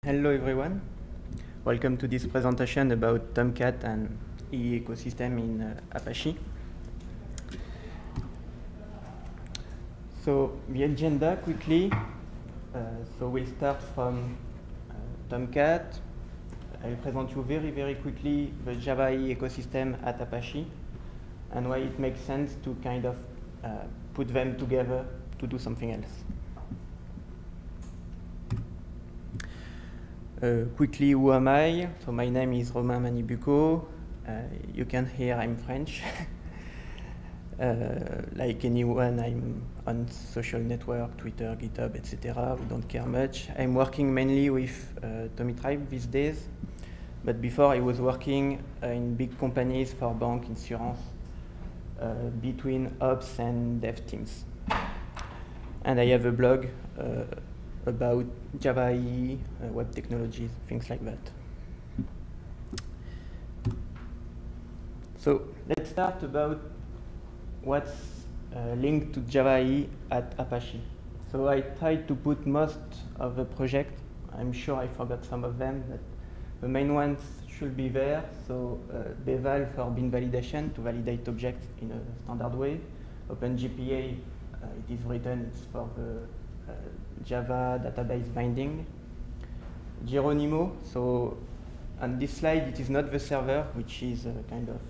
Hello everyone, welcome to this presentation about Tomcat and EE ecosystem in Apache. So the agenda quickly, so we'll start from Tomcat. I'll present you very quickly the Java EE ecosystem at Apache and why it makes sense to kind of put them together to do something else. Quickly, who am I? So my name is Romain Manibuco. You can hear I'm French. Like anyone, I'm on social network, Twitter, GitHub, etc. We don't care much. I'm working mainly with Tomitribe these days. But before I was working in big companies for bank, insurance, between ops and dev teams. And I have a blog about Java EE, web technologies, things like that. So let's start about what's linked to Java EE at Apache. So I tried to put most of the project. I'm sure I forgot some of them, but the main ones should be there. So Beval for bin validation to validate objects in a standard way. OpenGPA, it is written, it's for the Java database binding. Geronimo, so on this slide it is not the server, which is kind of,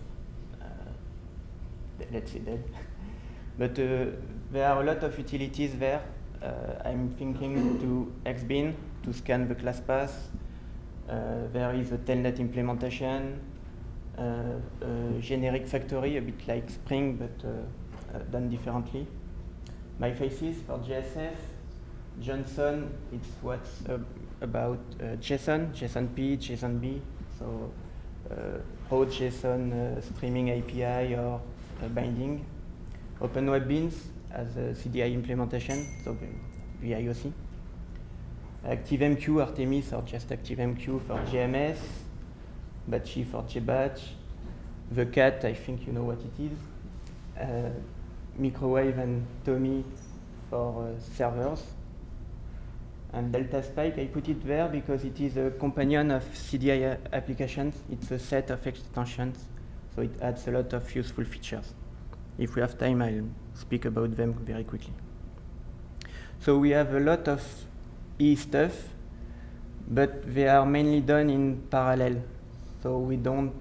let's say dead. But there are a lot of utilities there. I'm thinking to Xbin to scan the class path. There is a telnet implementation, a generic factory, a bit like Spring, but done differently. MyFaces for JSF. Johnson, it's what's about JSON, JSON-P, JSON-B, so how JSON streaming API or binding. OpenWebBeans as a CDI implementation, so the IOC. ActiveMQ, Artemis, or just ActiveMQ for JMS. Batchy for JBatch. The Cat, I think you know what it is. Microwave and Tommy for servers. And Delta Spike, I put it there because it is a companion of CDI applications. It's a set of extensions, so it adds a lot of useful features. If we have time, I'll speak about them very quickly. So we have a lot of EE stuff, but they are mainly done in parallel. So we don't,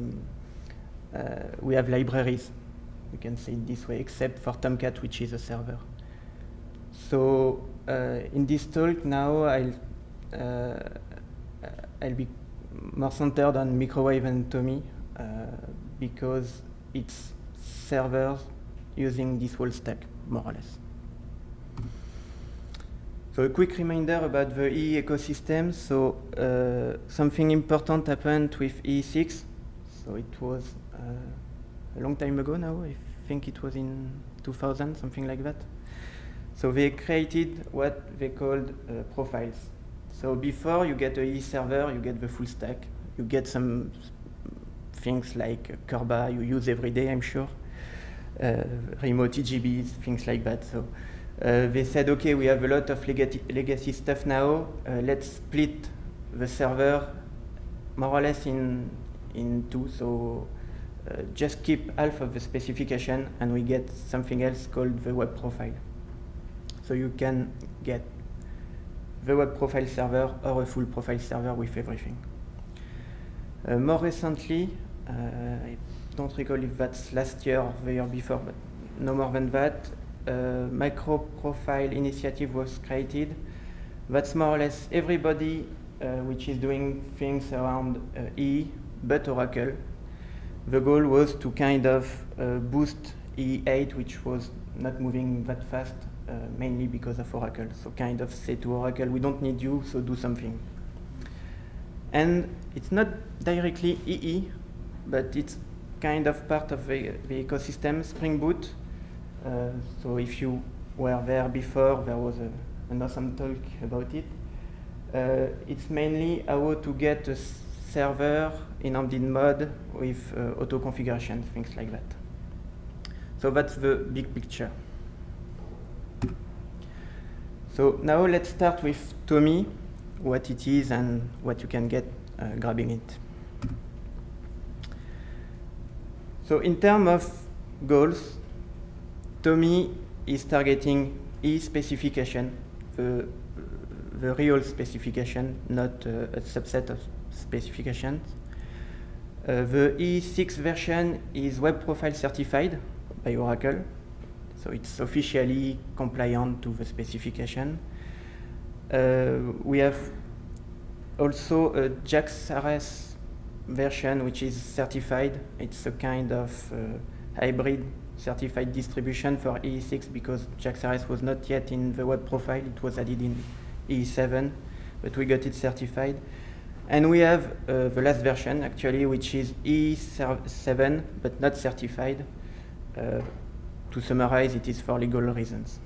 we have libraries, we can say it this way, except for Tomcat, which is a server. So in this talk now, I'll be more centered on Microwave and Tommy because it's servers using this whole stack, more or less. So a quick reminder about the EE ecosystem. So something important happened with EE6. So it was a long time ago now. I think it was in 2000, something like that. So they created what they called profiles. So before you get a EE server, you get the full stack. You get some things like Kerba you use every day, I'm sure. Remote EGBs, things like that. So they said, okay, we have a lot of legacy stuff now. Let's split the server more or less in two. So just keep half of the specification and we get something else called the web profile. So you can get the web profile server or a full profile server with everything. More recently, I don't recall if that's last year or the year before, but no more than that, micro profile initiative was created. That's more or less everybody which is doing things around EE, but Oracle. The goal was to kind of boost EE8, which was not moving that fast. Mainly because of Oracle, so kind of say to Oracle, we don't need you, so do something. And it's not directly EE, but it's kind of part of the ecosystem, Spring Boot. So if you were there before, there was an awesome talk about it. It's mainly how to get a server in embedded mode with auto configuration, things like that. So that's the big picture. So now let's start with Tommy. what it is and what you can get grabbing it. So in terms of goals, Tommy is targeting E specification, the real specification, not a subset of specifications. The E6 version is web profile certified by Oracle, so it's officially compliant to the specification. We have also a JAX-RS version which is certified. It's a kind of hybrid certified distribution for E6 because JAX-RS was not yet in the web profile. It was added in E7, but we got it certified. And we have the last version, actually, which is E7, but not certified. To summarize, it is for legal reasons.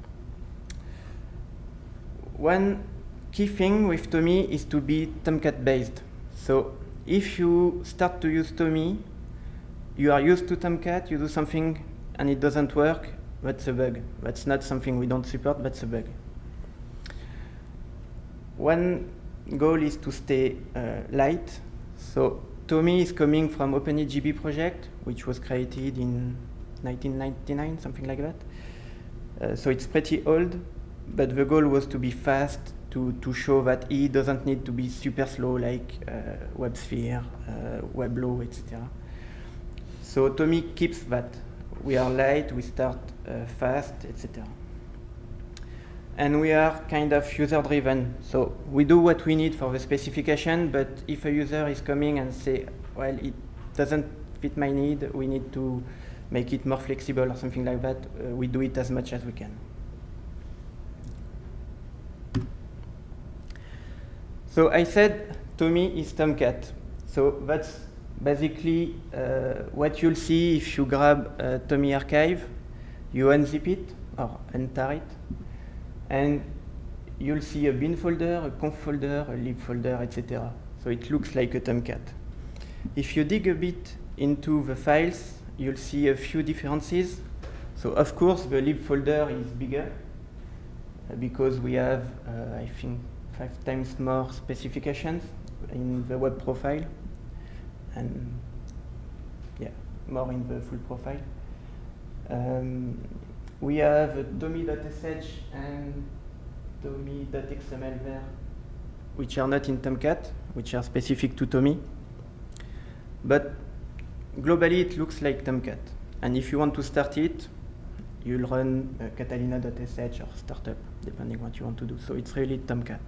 One key thing with Tommy is to be Tomcat based. So if you start to use Tommy, you are used to Tomcat, you do something and it doesn't work, that's a bug. That's not something we don't support, that's a bug. One goal is to stay light. So Tommy is coming from OpenEGB project, which was created in 1999, something like that. So it's pretty old, but the goal was to be fast, to show that E doesn't need to be super slow like WebSphere, Weblo, etc. So Tommy keeps that. We are light, we start fast, etc. And we are kind of user-driven. So we do what we need for the specification, but if a user is coming and say, well, it doesn't fit my need, we need to make it more flexible or something like that, we do it as much as we can. So I said Tommy is Tomcat. So that's basically what you'll see if you grab Tommy archive, you unzip it or untar it, and you'll see a bin folder, a conf folder, a lib folder, etc. So it looks like a Tomcat. If you dig a bit into the files, you'll see a few differences. So of course the lib folder is bigger because we have, I think, 5 times more specifications in the web profile, and yeah, more in the full profile. We have Tommy.sh and Tommy.xml there, which are not in Tomcat, which are specific to Tommy. But globally, it looks like Tomcat. And if you want to start it, you'll run Catalina.sh or startup, depending what you want to do. So it's really Tomcat.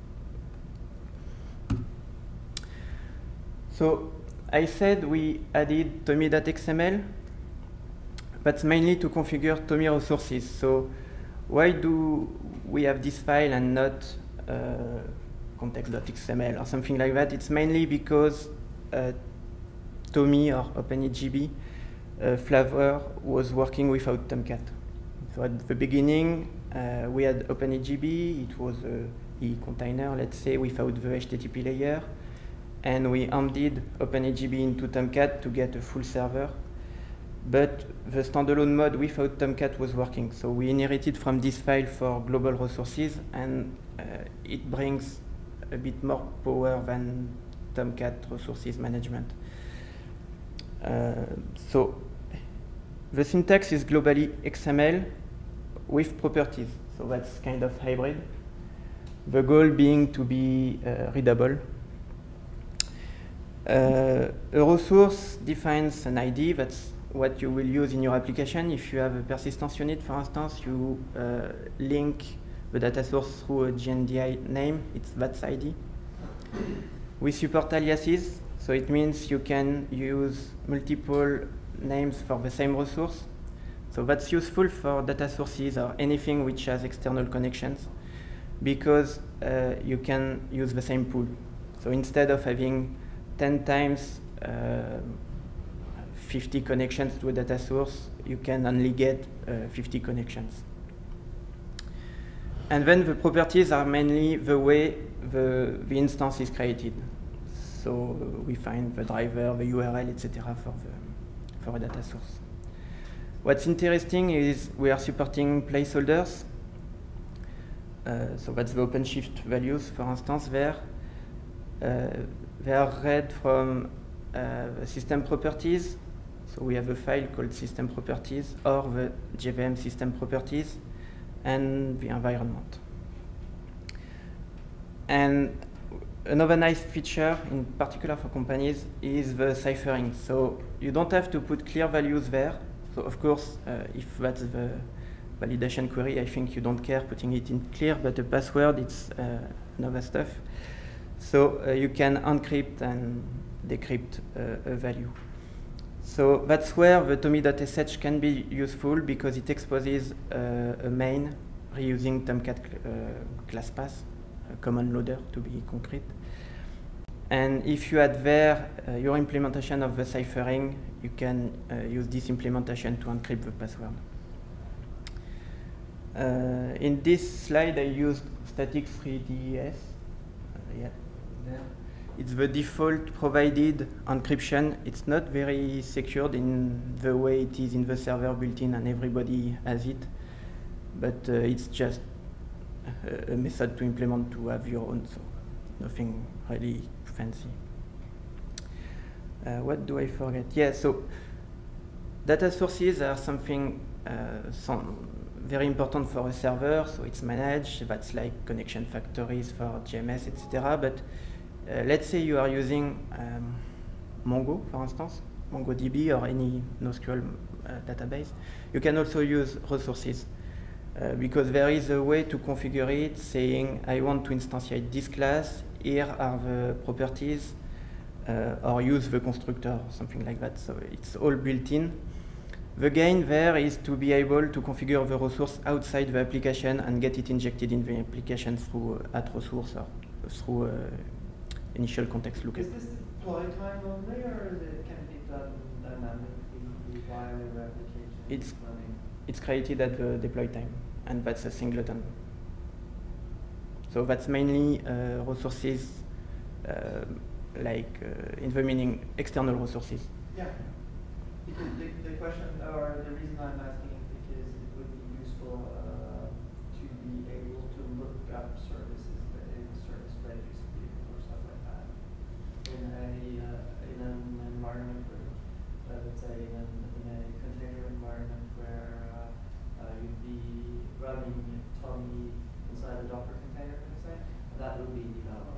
So I said we added Tommy.xml. That's mainly to configure Tommy resources. So why do we have this file and not context.xml or something like that? It's mainly because Tommy or OpenEGB flavor was working without Tomcat. So at the beginning, we had OpenEGB. It was a E container, let's say, without the HTTP layer. And we embedded OpenEGB into Tomcat to get a full server. But the standalone mode without Tomcat was working. So we inherited from this file for global resources, and it brings a bit more power than Tomcat resources management. So the syntax is globally XML with properties. So that's kind of hybrid. The goal being to be readable. A resource defines an ID. That's what you will use in your application. If you have a persistence unit, for instance, you link the data source through a GNDI name. It's that's ID. We support aliases, so it means you can use multiple names for the same resource. So that's useful for data sources or anything which has external connections, because you can use the same pool. So instead of having 10 times 50 connections to a data source, you can only get 50 connections. And then the properties are mainly the way the instance is created. So we find the driver, the URL, etc. for a data source. What's interesting is we are supporting placeholders. So that's the OpenShift values, for instance, there. They are read from the system properties. So we have a file called system properties or the JVM system properties and the environment. And another nice feature, in particular for companies, is the ciphering. So you don't have to put clear values there. So of course, if that's the validation query, I think you don't care putting it in clear, but the password, it's another stuff. So you can encrypt and decrypt a value. So that's where the Tommy.sh can be useful because it exposes a main reusing Tomcat ClassPath, a common loader to be concrete. And if you add there your implementation of the ciphering, you can use this implementation to encrypt the password. In this slide, I used static 3DES. Yeah, there. It's the default provided encryption. It's not very secured in the way it is in the server built-in, and everybody has it. But it's just a method to implement to have your own, so nothing really fancy. What do I forget? Yeah, so data sources are something very important for a server, so it's managed. That's like connection factories for GMS, etc. But let's say you are using Mongo, for instance, MongoDB or any NoSQL database. You can also use resources because there is a way to configure it saying, I want to instantiate this class, here are the properties, or use the constructor, something like that. So it's all built in. The gain there is to be able to configure the resource outside the application and get it injected in the application through @resource or through initial context lookup. Is this deploy time only, or can it be done dynamically while your application is running? It's created at the deploy time, and that's a singleton. So that's mainly resources, in the meaning external resources. Yeah. Because the question, or the reason I'm asking is because it would be useful to be able to look up services in a service registry or stuff like that in an environment where, let's say, in a container environment where you'd be running Tommy inside a Docker container, per se. That would be,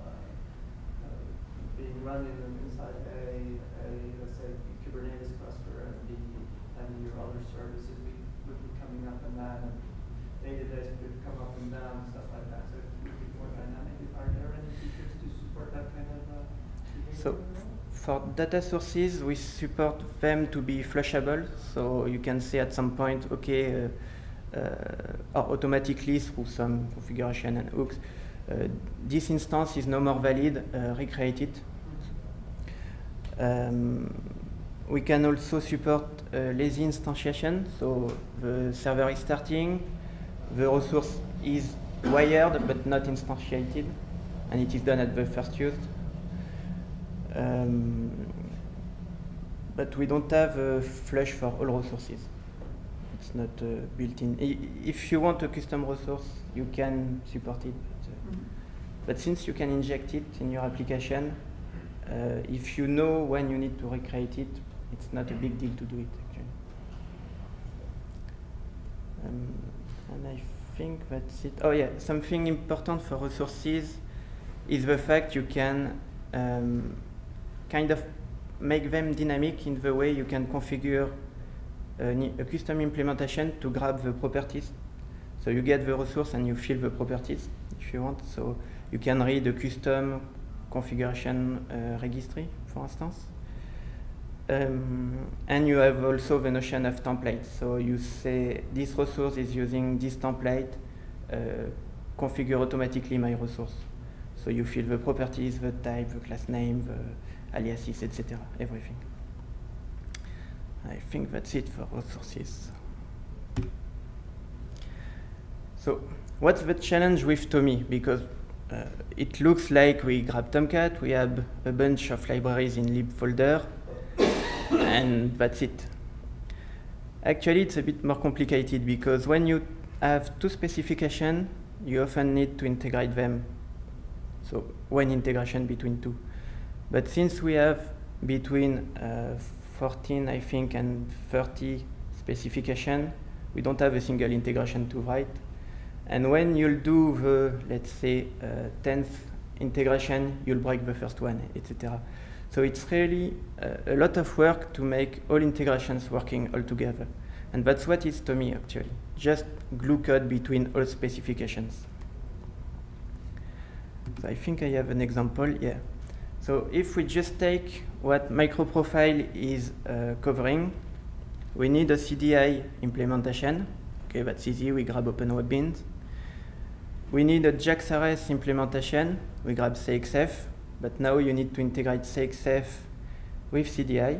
being run inside a let's say Kubernetes cluster, and your other services would be coming up and down, and database would come up and down and stuff like that. So it would be more dynamic. Are there any features to support that kind of behavior? So for data sources, we support them to be flushable. So you can say at some point, okay, or automatically through some configuration and hooks, this instance is no more valid, recreate it. We can also support lazy instantiation, so the server is starting, the resource is wired but not instantiated, and it is done at the first use. But we don't have a flush for all resources. It's not built in. If you want a custom resource, you can support it. But since you can inject it in your application, if you know when you need to recreate it, it's not a big deal to do it, actually. And I think that's it. Oh yeah, something important for resources is the fact you can kind of make them dynamic in the way you can configure a custom implementation to grab the properties. So you get the resource and you fill the properties if you want. So you can read a custom configuration registry, for instance. And you have also the notion of templates. So you say this resource is using this template, configure automatically my resource. So you fill the properties, the type, the class name, the aliases, etc., everything. I think that's it for resources. So what's the challenge with Tommy? Because it looks like we grab Tomcat, we have a bunch of libraries in lib folder, and that's it. Actually, it's a bit more complicated because when you have two specifications, you often need to integrate them. So one integration between two. But since we have between 14, I think, and 30 specification, we don't have a single integration to write. And when you'll do the, let's say, 10th integration, you'll break the first one, etc. So it's really a lot of work to make all integrations working all together. And that's what is Tommy, actually. Just glue code between all specifications. So I think I have an example, yeah. So if we just take what MicroProfile is covering, we need a CDI implementation. Okay, that's easy, we grab OpenWebBeans. We need a JAX-RS implementation, we grab CXF, but now you need to integrate CXF with CDI.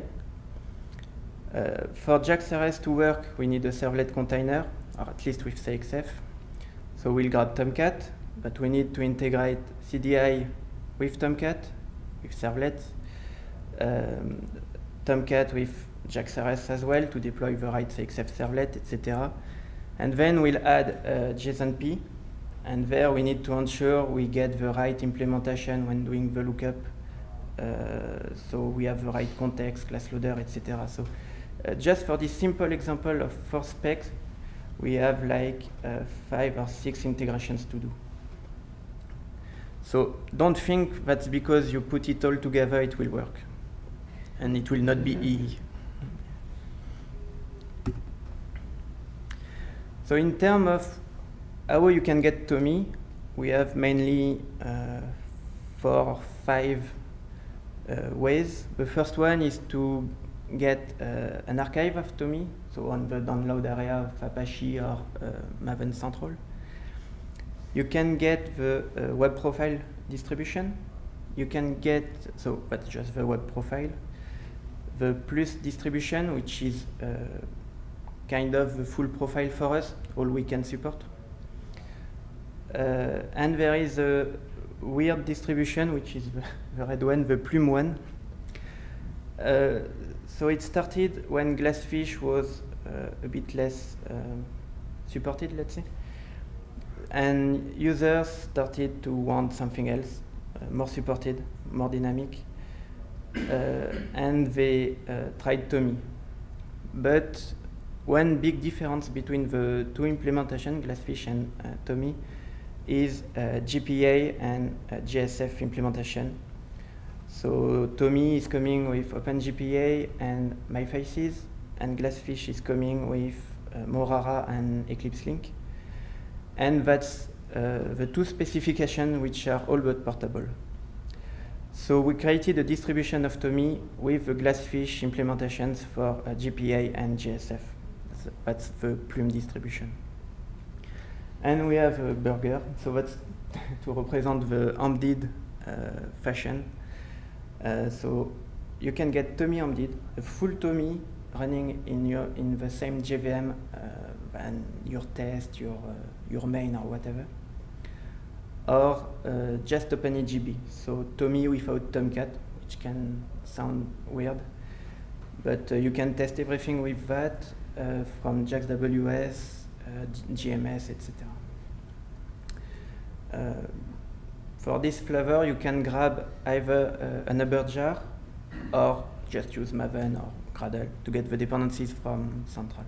For JAX-RS to work, we need a servlet container, or at least with CXF. So we'll grab Tomcat, but we need to integrate CDI with Tomcat, with servlets, Tomcat with JAX-RS as well to deploy the right CXF servlet, etc. And then we'll add JSON-P, and there we need to ensure we get the right implementation when doing the lookup. So we have the right context, class loader, etc. So just for this simple example of 4 specs, we have like 5 or 6 integrations to do. So don't think that's because you put it all together it will work. And it will not be easy. So in terms of how you can get Tommy, we have mainly 4 or 5 ways. The first one is to get an archive of Tommy, so on the download area of Apache or Maven Central. You can get the web profile distribution. You can get, so that's just the web profile. The Plus distribution, which is kind of the full profile for us, all we can support. And there is a weird distribution, which is the red one, the Plume one. So it started when Glassfish was a bit less supported, let's say. And users started to want something else, more supported, more dynamic. And they tried Tommy. But one big difference between the two implementations, Glassfish and Tommy, is GPA and JSF implementation. So Tommy is coming with OpenGPA and MyFaces, and Glassfish is coming with Morara and Eclipse Link. And that's the two specifications which are all but portable. So we created a distribution of Tommy with the Glassfish implementations for GPA and JSF. That's the Plume distribution. And we have a burger, so that's to represent the embedded fashion. So you can get Tommy embedded, a full Tommy running in the same JVM than your test, your main or whatever, or just OpenEGB. So Tommy without Tomcat, which can sound weird, but you can test everything with that from JAX-WS, GMS, etc. For this flavor, you can grab either an Uber jar or just use Maven or Gradle to get the dependencies from Central.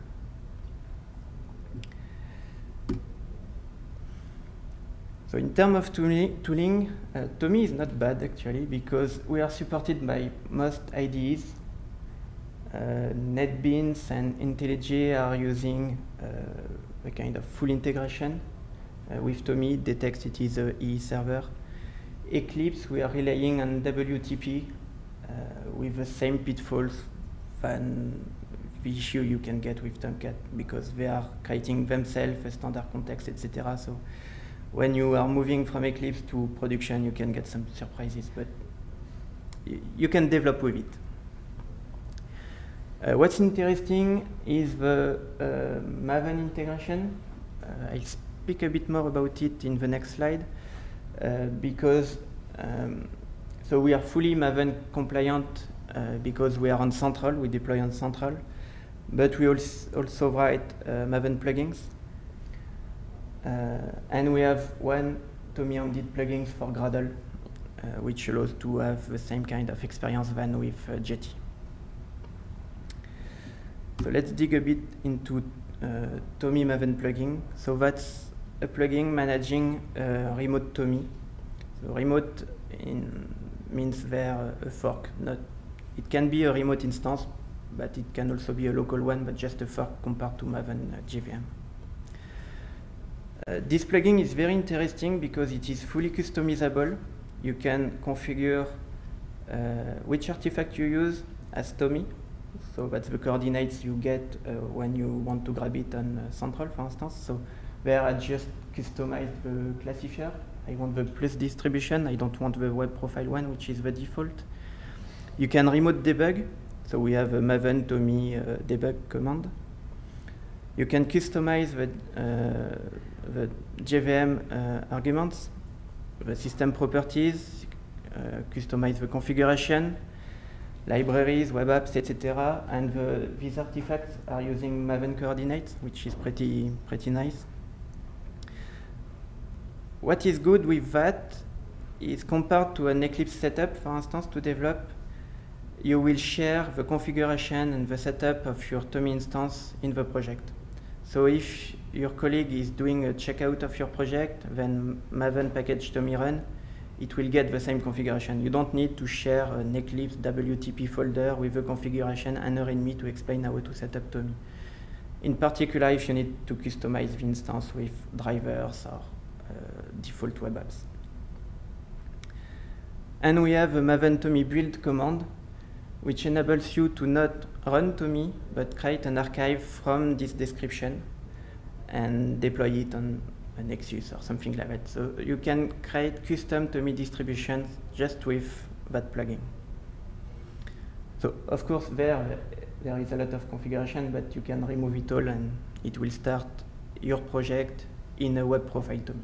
So in terms of tooling, Tommy is not bad actually, because we are supported by most IDEs. NetBeans and IntelliJ are using a kind of full integration with Tommy. It detects it is a EE server. Eclipse, we are relying on WTP with the same pitfalls than the issue you can get with Tomcat, because they are creating themselves a standard context, etc. So when you are moving from Eclipse to production, you can get some surprises, but you can develop with it. What's interesting is the Maven integration. I'll speak a bit more about it in the next slide, because so we are fully Maven compliant because we are on Central, we deploy on Central, but we also write Maven plugins. And we have one Tommy Embedded plugins for Gradle, which allows to have the same kind of experience than with Jetty. So let's dig a bit into Tommy Maven plugin. So that's a plugin managing remote Tommy. So remote means there a fork. It can be a remote instance, but it can also be a local one, but just a fork compared to Maven JVM. This plugin is very interesting because it is fully customizable. You can configure which artifact you use as Tommy. So that's the coordinates you get when you want to grab it on Central, for instance. So there I just customized the classifier. I want the plus distribution. I don't want the web profile one, which is the default. You can remote debug. So we have a Maven Tommy debug command. You can customize the JVM arguments, the system properties, customize the configuration, libraries, web apps, etc. And these artifacts are using Maven coordinates, which is pretty nice. What is good with that is compared to an Eclipse setup, for instance, to develop, you will share the configuration and the setup of your Tommy instance in the project. So if your colleague is doing a checkout of your project, then Maven package Tommy run, it will get the same configuration. You don't need to share an Eclipse WTP folder with the configuration and a README to explain how to set up Tommy. In particular, if you need to customize the instance with drivers or default web apps. And we have a Maven Tommy build command, which enables you to not run Tommy, but create an archive from this description and deploy it on a Nexus or something like that. So you can create custom Tommy distributions just with that plugin. So of course there is a lot of configuration, but you can remove it all and it will start your project in a web profile Tommy.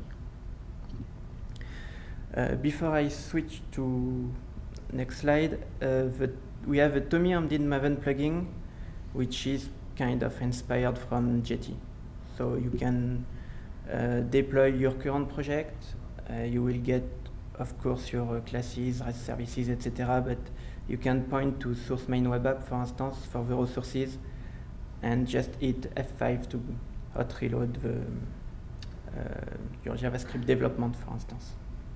Before I switch to next slide, we have a Tommy Embedded Maven plugin, which is kind of inspired from Jetty. So you can deploy your current project. You will get, of course, your classes, REST services, etc. But you can point to source main web app, for instance, for the resources, and just hit F5 to hot reload your JavaScript development, for instance.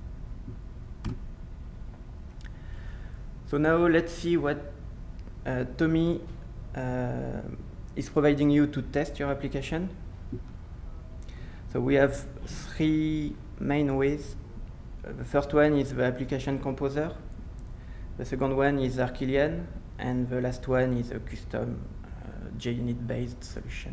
So now let's see what Tommy is providing you to test your application. So we have three main ways. The first one is the application composer. The second one is Arquillian, and the last one is a custom JUnit-based solution.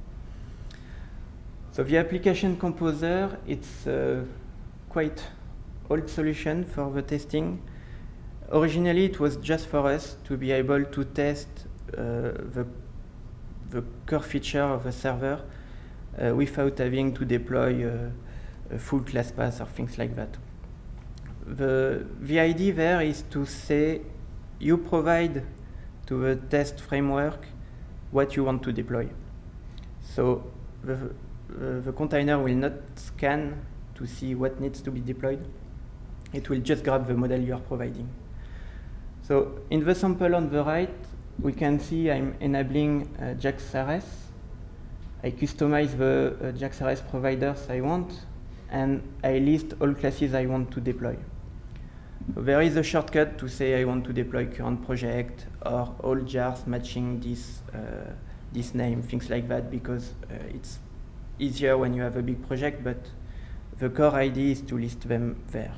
So the application composer, it's a quite old solution for the testing. Originally, it was just for us to be able to test the core feature of the server without having to deploy a full class path or things like that. The idea there is to say you provide to the test framework what you want to deploy. So the container will not scan to see what needs to be deployed. It will just grab the model you are providing. So in the sample on the right, we can see I'm enabling JAX-RS. I customize the JAX-RS providers I want, and I list all classes I want to deploy. So there is a shortcut to say I want to deploy current project or all jars matching this name, things like that, because it's easier when you have a big project, but the core idea is to list them there.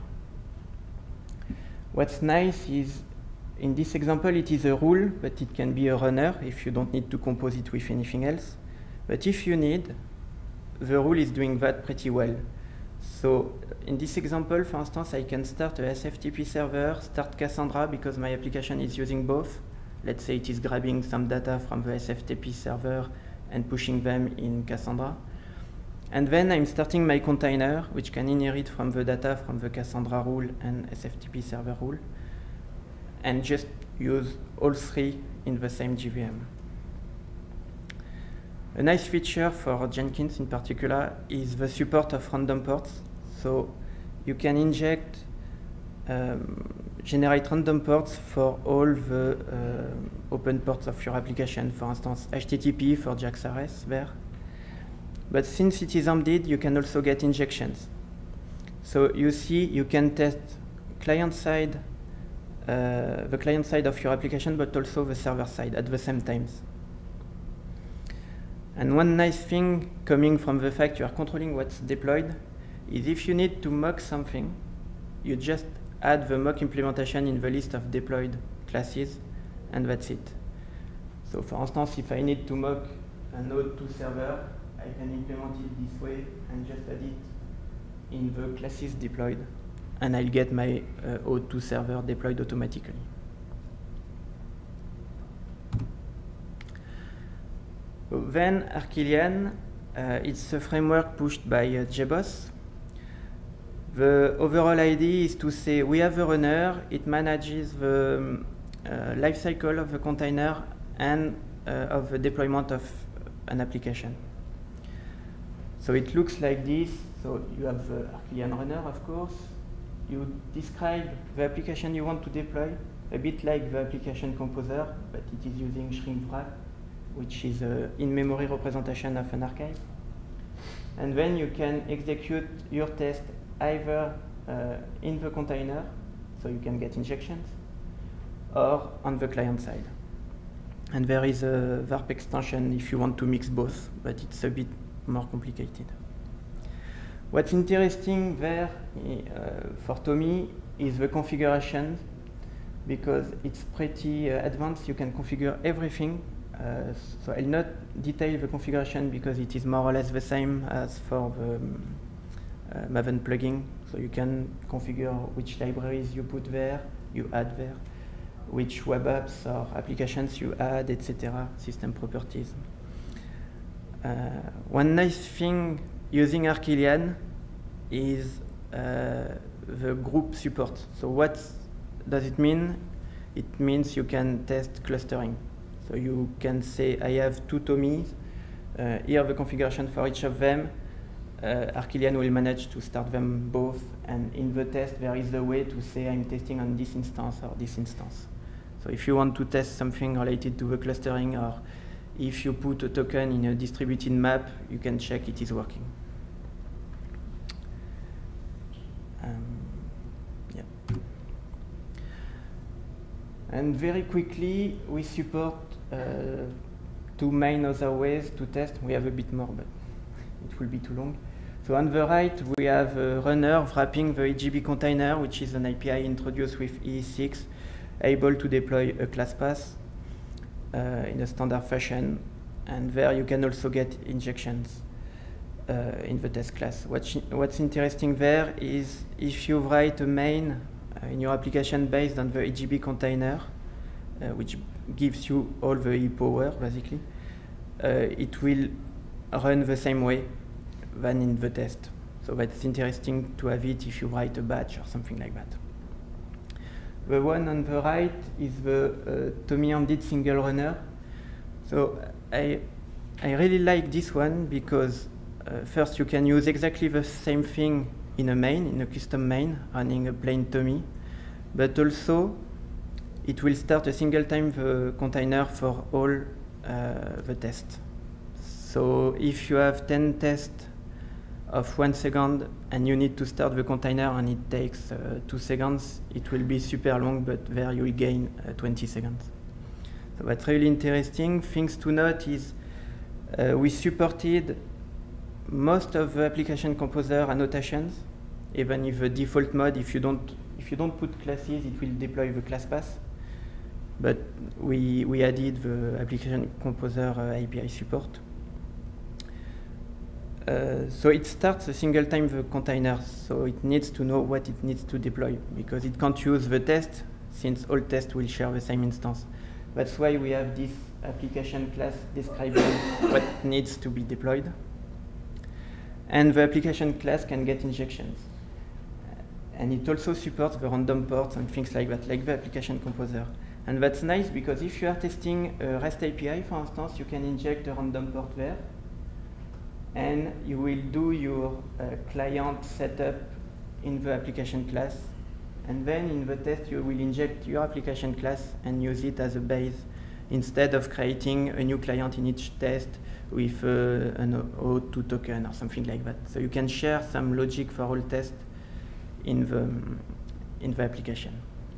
What's nice is, in this example, it is a rule, but it can be a runner if you don't need to compose it with anything else. But if you need, the rule is doing that pretty well. So in this example, for instance, I can start a SFTP server, start Cassandra because my application is using both. Let's say it is grabbing some data from the SFTP server and pushing them in Cassandra. And then I'm starting my container, which can inherit from the data from the Cassandra rule and SFTP server rule, and just use all three in the same JVM. A nice feature for Jenkins in particular is the support of random ports. So you can inject, generate random ports for all the open ports of your application. For instance, HTTP for JAX-RS there. But since it is embedded, you can also get injections. So you see, you can test client-side, the client side of your application, but also the server side at the same times. And one nice thing coming from the fact you are controlling what's deployed is if you need to mock something, you just add the mock implementation in the list of deployed classes, and that's it. So for instance, if I need to mock a node to server, I can implement it this way and just add it in the classes deployed, and I'll get my O2 server deployed automatically. So then Arquillian, it's a framework pushed by JBoss. The overall idea is to say we have a runner, it manages the life cycle of the container and of the deployment of an application. So it looks like this. So you have the Arquillian runner, of course. You describe the application you want to deploy, a bit like the application composer, but it is using shrinkwrap, which is an in-memory representation of an archive. And then you can execute your test either in the container, so you can get injections, or on the client side. And there is a VARP extension if you want to mix both, but it's a bit more complicated. What's interesting there for Tommy is the configuration, because it's pretty advanced. You can configure everything. So I'll not detail the configuration because it is more or less the same as for the Maven plugin. So you can configure which libraries you put there, you add there, which web apps or applications you add, etc., system properties. One nice thing using Arquillian is the group support. So what does it mean? It means you can test clustering. So you can say, I have two Tommys, here the configuration for each of them. Arquillian will manage to start them both, and in the test there is a way to say I'm testing on this instance or this instance. So if you want to test something related to the clustering, or if you put a token in a distributed map, you can check it is working. Yeah. And very quickly, we support two main other ways to test. We have a bit more, but it will be too long. So on the right, we have a runner wrapping the EJB container, which is an API introduced with EE6, able to deploy a class path in a standard fashion. And there you can also get injections in the test class. What's interesting there is if you write a main in your application based on the EJB container, which gives you all the E power, basically, it will run the same way than in the test. So that's interesting to have it if you write a batch or something like that. The one on the right is the Tommy embedded single runner. So I really like this one because first you can use exactly the same thing in a main, in a custom main, running a plain Tommy, but also it will start a single time the container for all the tests. So if you have 10 tests of 1 second and you need to start the container and it takes 2 seconds, it will be super long, but there you will gain 20 seconds. So that's really interesting. Things to note is we supported most of the application composer annotations, even if the default mode, if you don't put classes, it will deploy the class path. But we added the application composer API support. So it starts a single time the container, so it needs to know what it needs to deploy, because it can't use the test, since all tests will share the same instance. That's why we have this application class describing what needs to be deployed. And the application class can get injections. And it also supports the random ports and things like that, like the application composer. And that's nice because if you are testing a REST API, for instance, you can inject a random port there, and you will do your client setup in the application class, and then in the test you will inject your application class and use it as a base instead of creating a new client in each test with an O2 token or something like that. So you can share some logic for all tests in the application.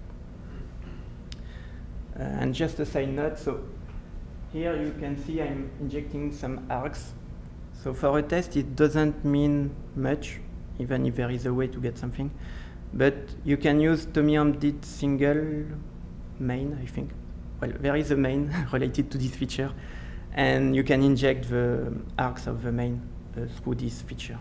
And just a side note, so here you can see I'm injecting some args. So for a test, it doesn't mean much, even if there is a way to get something. But you can use TommyAmpDid single main, I think. Well, there is a main related to this feature, and you can inject the args of the main through this feature.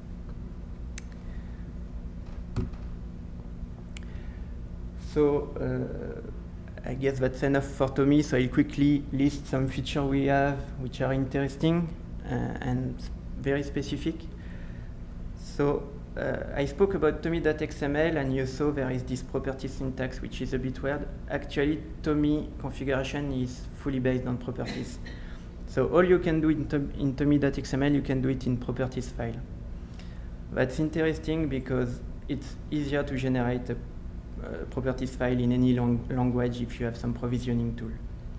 So I guess that's enough for Tommy, so I'll quickly list some features we have which are interesting and very specific. So I spoke about Tommy.xml, and you saw there is this property syntax which is a bit weird. Actually, Tommy configuration is fully based on properties. So all you can do in Tommy.xml, you can do it in properties file. That's interesting because it's easier to generate a properties file in any language if you have some provisioning tool.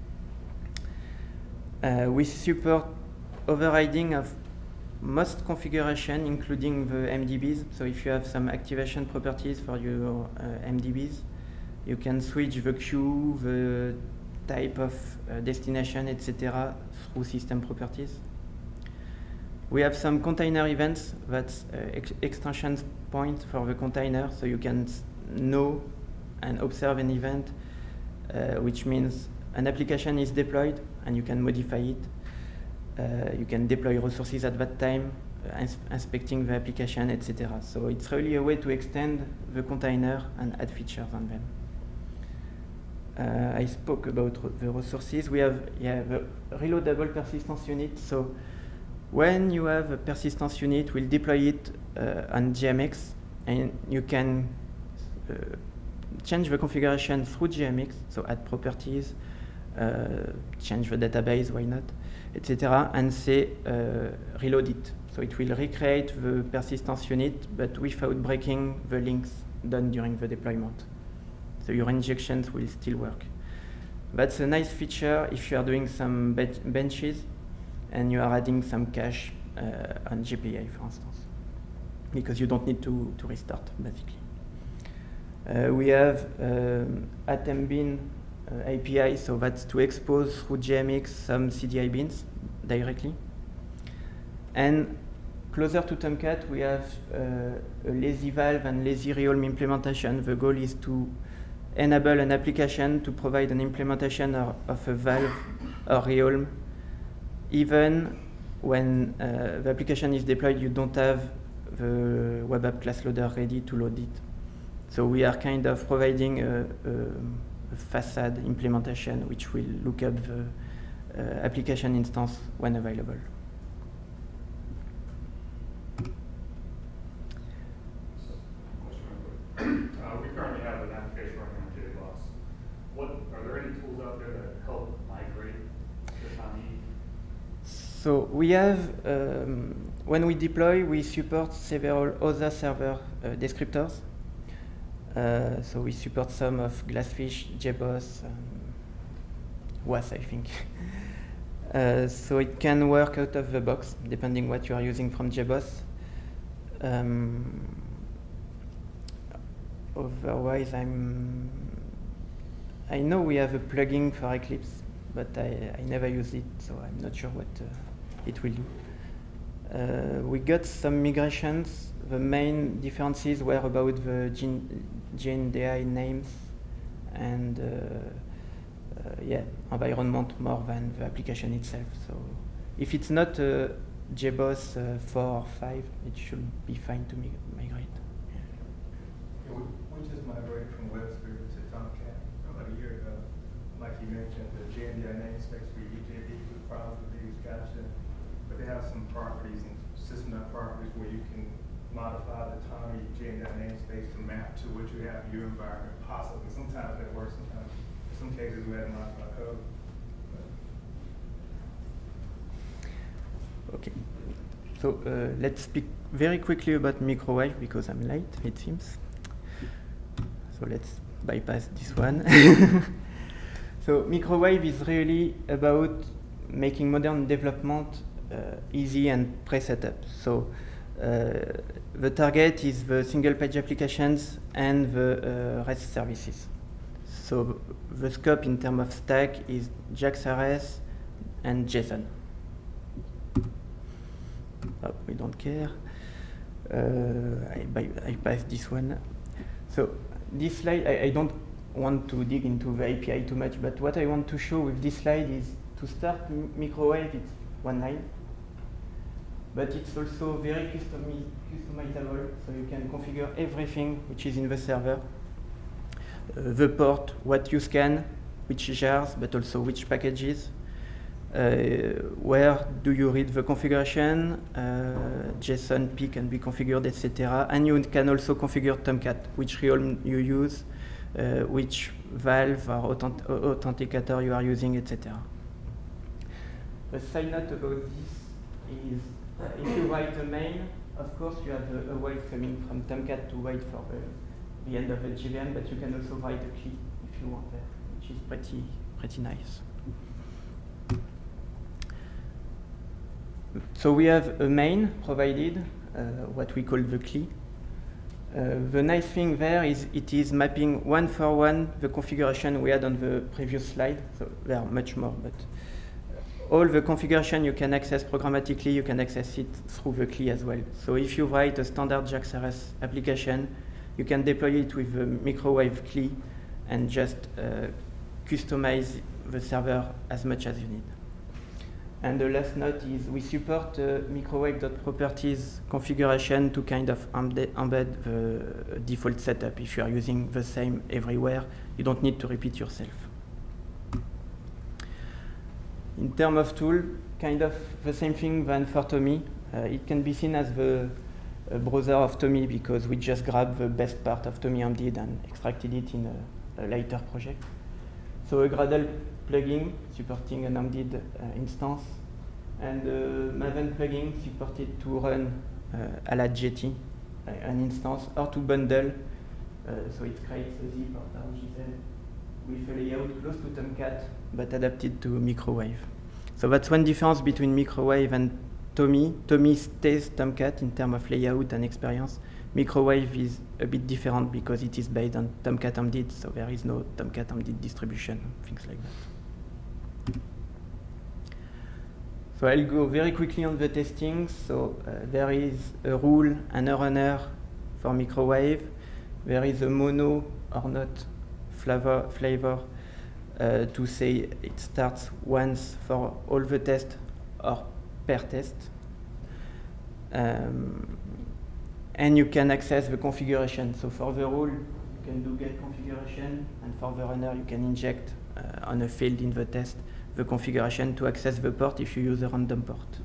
We support overriding of most configuration, including the MDBs. So if you have some activation properties for your MDBs, you can switch the queue, the type of destination, etc. through system properties. We have some container events, that's extension point for the container, so you can know and observe an event, which means an application is deployed and you can modify it. You can deploy resources at that time, inspecting the application, etc. So it's really a way to extend the container and add features on them. I spoke about the resources. We have the reloadable persistence unit. So when you have a persistence unit, we'll deploy it on GMX, and you can change the configuration through GMX, so add properties, change the database, why not, etc., and say reload it. So it will recreate the persistence unit, but without breaking the links done during the deployment. So your injections will still work. That's a nice feature if you are doing some benches and you are adding some cache on GPA, for instance, because you don't need to restart, basically. We have AtomBin API, so that's to expose through GMX some CDI bins directly. And closer to Tomcat, we have a lazy valve and lazy realm implementation. The goal is to enable an application to provide an implementation of a valve or realm, even when the application is deployed, you don't have the web app class loader ready to load it. So we are kind of providing a facade implementation which will look up the application instance when available. We currently have an application running on JBoss. Are there any tools out there that help migrate to Tommy? So we have, when we deploy, we support several other server descriptors. So we support some of Glassfish, JBoss, WAS, I think. So it can work out of the box, depending what you are using from JBoss. Otherwise, I know we have a plugin for Eclipse, but I never use it, so I'm not sure what it will do. We got some migrations. The main differences were about the GNDI names and environment more than the application itself. So if it's not JBoss 4 or 5, it should be fine to migrate. Yeah, we just migrated from WebSphere to Tomcat about a year ago. Like you mentioned, the GNDI namespace for EJB was problems with these, gotcha. But they have some properties and system properties where you can modify the Tommy GNDI namespace to map to what you have in your environment, possibly. Sometimes that works, sometimes in some cases cases we had to modify code. Okay. So let's speak very quickly about microwave because I'm late, it seems. So let's bypass this one. So microwave is really about making modern development easy and pre-setup. So the target is the single-page applications and the REST services. So the scope in terms of stack is JAX-RS and JSON. Oh, we don't care. I passed this one. So this slide, I don't want to dig into the API too much, but what I want to show with this slide is to start microwave, it's one line. But it's also very customizable, so you can configure everything which is in the server. The port, what you scan, which jars, but also which packages. Where do you read the configuration, JSON P can be configured, etc. And you can also configure Tomcat, which realm you use, which valve or authenticator you are using, etc. The side note about this is if you write a main, of course you have a wait coming from Tomcat to wait for the end of the JVM, but you can also write a key if you want that, which is pretty nice. So we have a main provided, what we call the CLI. The nice thing there is it is mapping one for one the configuration we had on the previous slide. So there are much more, but all the configuration you can access programmatically, you can access it through the CLI as well. So if you write a standard JAX-RS application, you can deploy it with the microwave CLI and just customize the server as much as you need. And the last note is we support microwave.properties configuration to kind of embed the default setup. If you are using the same everywhere, you don't need to repeat yourself. In terms of tool, kind of the same thing than for Tomy. It can be seen as the browser of Tomy because we just grabbed the best part of Tomy Embedded and extracted it in a later project. So a Gradle plugin supporting an Embedded instance, and Maven plugin supported to run à la Jetty, an instance, or to bundle. So it creates a zip or RGZ with a layout close to Tomcat, but adapted to microwave. So that's one difference between microwave and Tomy. Tomy stays Tomcat in terms of layout and experience. Microwave is a bit different because it is based on Tomcat Embedded, so there is no Tomcat Embedded distribution, things like that. So I'll go very quickly on the testing. So there is a rule and a runner for microwave. There is a mono or not flavor to say it starts once for all the tests or per test. And you can access the configuration. So for the rule, you can do get configuration, and for the runner, you can inject on a field in the test the configuration to access the port if you use a random port.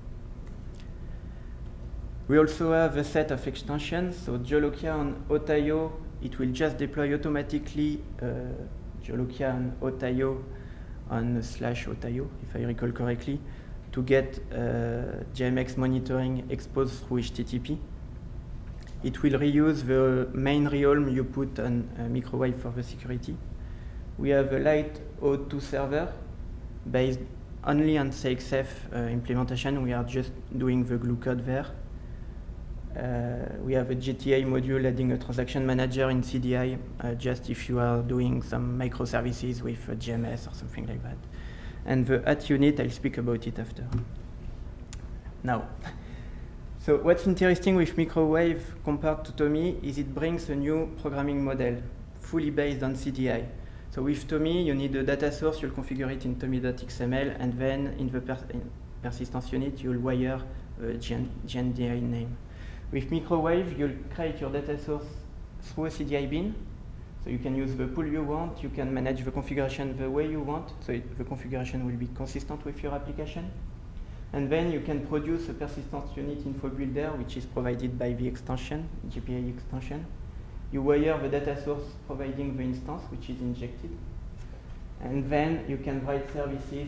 We also have a set of extensions. So Jolokia on Otaio, it will just deploy automatically Jolokia on Otaio on /Otaio, if I recall correctly, to get JMX monitoring exposed through HTTP. It will reuse the main realm you put on microwave for the security. We have a light O2 server based only on CXF implementation. We are just doing the glue code there. We have a GTA module adding a transaction manager in CDI, just if you are doing some microservices with GMS or something like that. And the at unit, I'll speak about it after. Now, so what's interesting with microwave compared to Tomy is it brings a new programming model, fully based on CDI. So with Tomy, you need a data source, you'll configure it in tomy.xml, and then in the persistence unit, you'll wire a GNDI name. With microwave, you'll create your data source through a CDI bin. So you can use the pool you want, you can manage the configuration the way you want, so the configuration will be consistent with your application. And then you can produce a persistence unit info builder, which is provided by the extension, GPA extension. You wire the data source providing the instance, which is injected. And then you can write services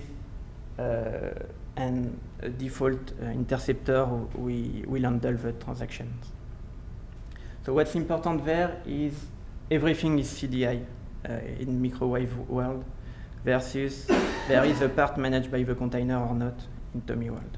and a default interceptor will handle the transactions. So what's important there is everything is CDI in microwave world versus there is a part managed by the container or not in Tommy world.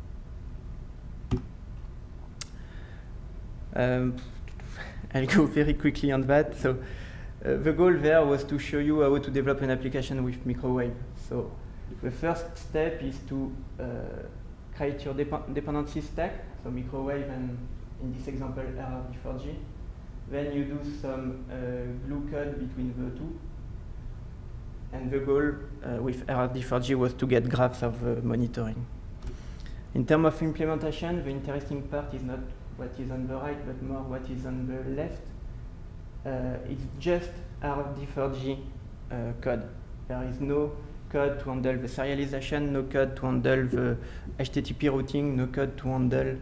I'll go very quickly on that. So the goal there was to show you how to develop an application with microwave. So the first step is to create your dependency stack, so microwave and in this example RRD4G. Then you do some glue code between the two. And the goal with RRD4G was to get graphs of monitoring. In terms of implementation, the interesting part is not what is on the right, but more what is on the left. It's just RRD4G code. There is no code to handle the serialization, no code to handle the HTTP routing, no code to handle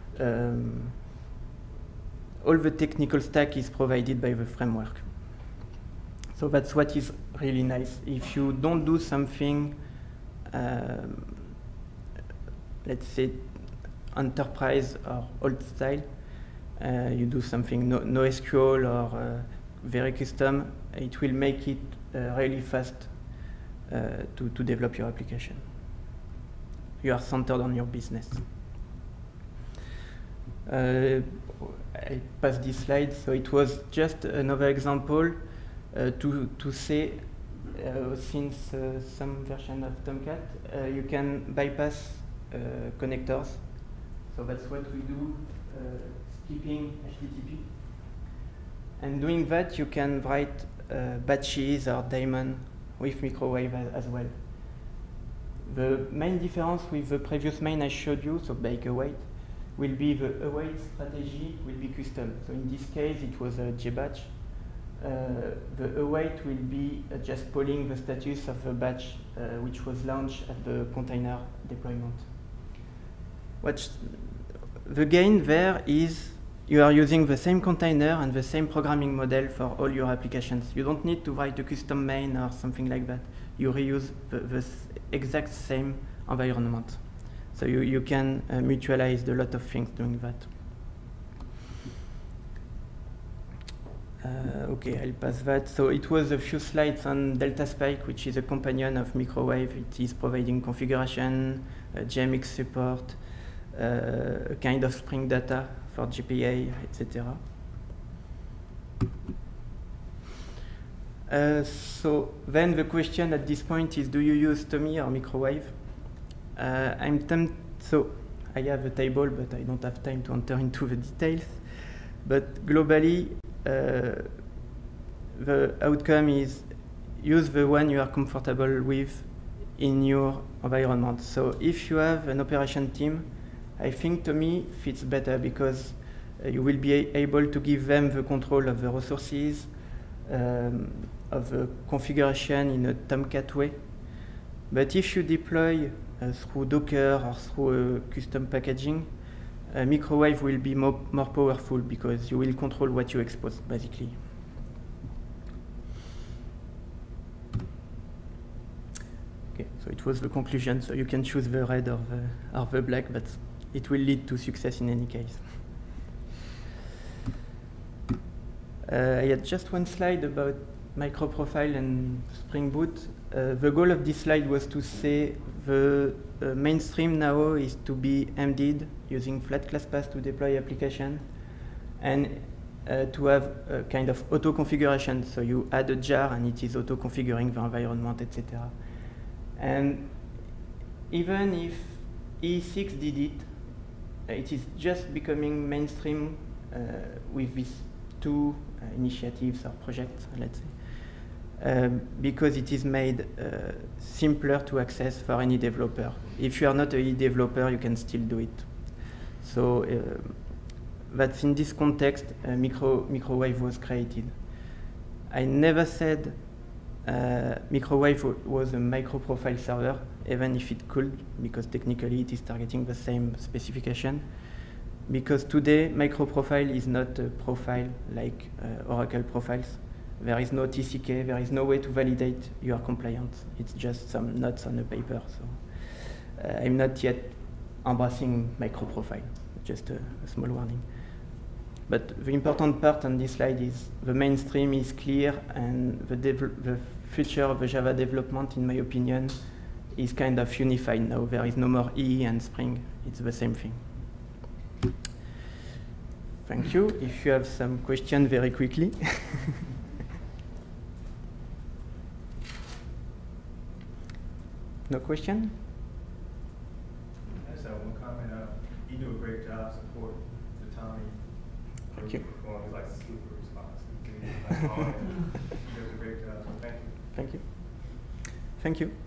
all the technical stack is provided by the framework. So that's what is really nice. If you don't do something, let's say, enterprise or old style, you do something no SQL or very custom, it will make it really fast to develop your application. You are centered on your business. I passed this slide, so it was just another example to say since some version of Tomcat, you can bypass connectors. So that's what we do, skipping HTTP. And doing that, you can write batches or daemon with microwave as well. The main difference with the previous main I showed you, so bake await, will be the await strategy will be custom. So in this case, it was a JBatch. The await will be just polling the status of the batch which was launched at the container deployment. The gain there is you are using the same container and the same programming model for all your applications. You don't need to write a custom main or something like that. You reuse the exact same environment. So you can mutualize a lot of things doing that. Okay, I'll pass that. So it was a few slides on Delta Spike, which is a companion of microwave. It is providing configuration, JMX support, a kind of Spring Data for GPA, etc. So then the question at this point is, do you use Tommy or microwave? I'm tempted, so I have a table, but I don't have time to enter into the details. But globally, the outcome is use the one you are comfortable with in your environment. So if you have an operation team, I think Tommy fits better because you will be able to give them the control of the resources, of the configuration in a Tomcat way. But if you deploy through Docker or through custom packaging, microwave will be more powerful because you will control what you expose, basically. Okay, so it was the conclusion. So you can choose the red or the black, but it will lead to success in any case. I had just one slide about microprofile and Spring Boot. The goal of this slide was to say the mainstream now is to be embedded using flat class path to deploy application and to have a kind of auto configuration. So you add a jar and it is auto configuring the environment, etc. And even if E6 did it, it is just becoming mainstream with these two initiatives or projects, let's say, because it is made simpler to access for any developer. If you are not a developer, you can still do it. So that's in this context, microwave was created. I never said microwave was a microprofile server, even if it could, because technically it is targeting the same specification. Because today, microprofile is not a profile like Oracle profiles. There is no TCK, there is no way to validate you are compliant. It's just some notes on a paper. So I'm not yet embracing microprofile, just a small warning. But the important part on this slide is the mainstream is clear, and the future of the Java development, in my opinion, is kind of unified now. There is no more E and Spring. It's the same thing. Thank you. If you have some questions very quickly. No question? I just have one comment. You do a great job supporting the Tommy. Thank you. He's like super responsive. He does a great job. Thank you. Thank you. Thank you.